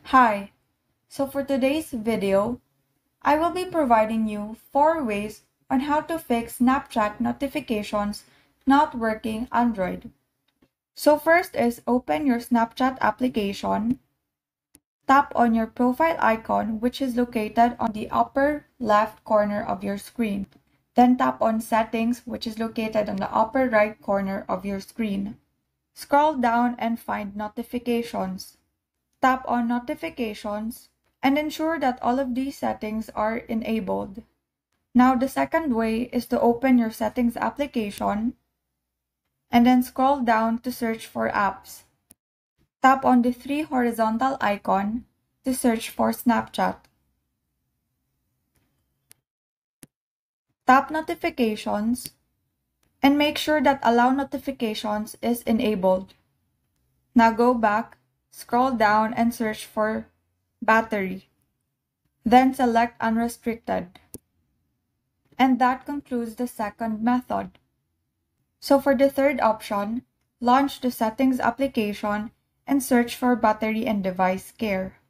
Hi, so for today's video, I will be providing you 4 ways on how to fix Snapchat notifications not working Android. So first is open your Snapchat application, tap on your profile icon which is located on the upper left corner of your screen. Then tap on settings which is located on the upper right corner of your screen. Scroll down and find notifications. Tap on notifications and ensure that all of these settings are enabled. Now the second way is to open your settings application and then scroll down to search for apps. Tap on the 3 horizontal icon to search for Snapchat. Tap notifications and make sure that allow notifications is enabled. Now go back, scroll down and search for battery. Then select unrestricted. And that concludes the second method. So for the third option, launch the settings application and search for battery and device care.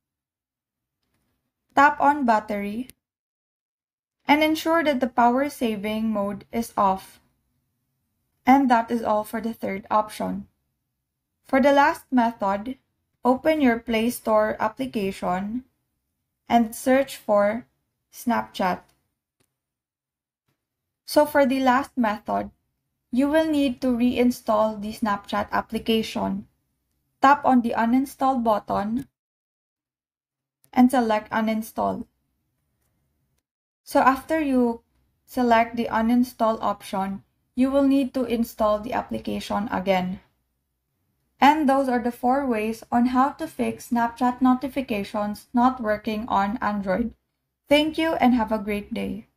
Tap on battery and ensure that the power saving mode is off. And that is all for the third option. For the last method, open your Play Store application and search for Snapchat. So for the last method, you will need to reinstall the Snapchat application. Tap on the uninstall button and select uninstall. So after you select the uninstall option, you will need to install the application again. And those are the 4 ways on how to fix Snapchat notifications not working on Android. Thank you and have a great day.